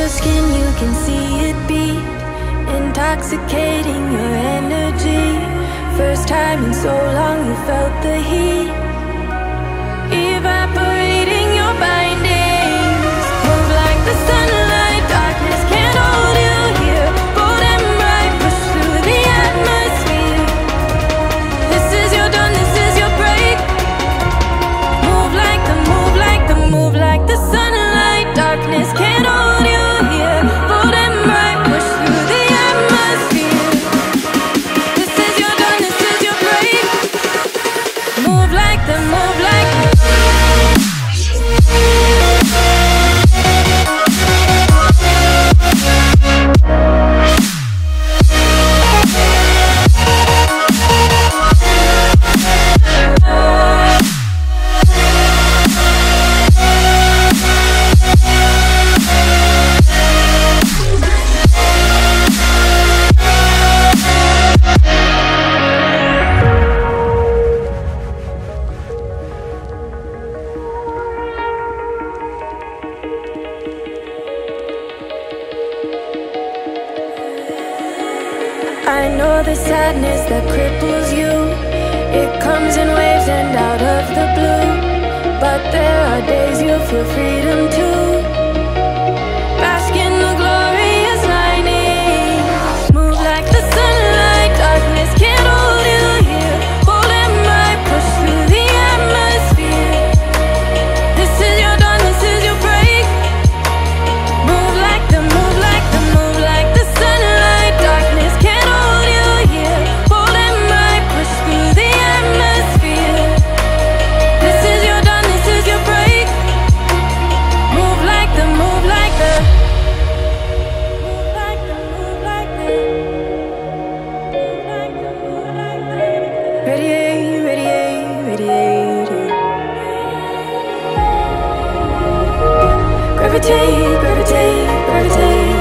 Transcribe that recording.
skin, you can see it beat, intoxicating your energy. First time in so long you felt the heat, evaporating your bindings. Move like the sunlight, darkness can't hold you here. Bold and bright, push through the atmosphere. This is your dawn, this is your break. Move like the, move like the, move like the sunlight, darkness can't hold you here. Bold and bright, push through the atmosphere. This is your dawn, this is your break. Move like the, move like the. I know the sadness that cripples you, it comes in waves and out of the blue. But there are days you feel freedom too. Bask in the glorious lightning. Move like the sunlight, darkness can't hold you here. Bold and bright, push through the atmosphere. This is your dawn, this is your break. Move like the, move like the, move like the sunlight, darkness can't hold you here. Bold and bright, push through the atmosphere. This is your dawn, this is your break. Move like the, move like the, move like the, move like the, move like the, move like the. Radiate, radiate, radiate. Gravitate, gravitate, gravitate.